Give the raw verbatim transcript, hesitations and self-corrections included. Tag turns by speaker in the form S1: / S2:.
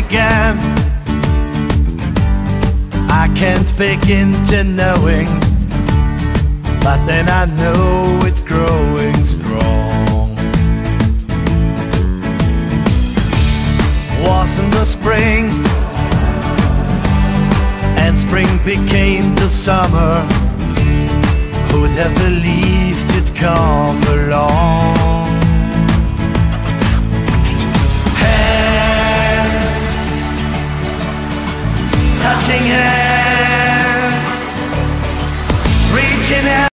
S1: began. I can't begin to knowing, but then I know it's growing strong. Was in the spring, and spring became the summer. Who'd have believed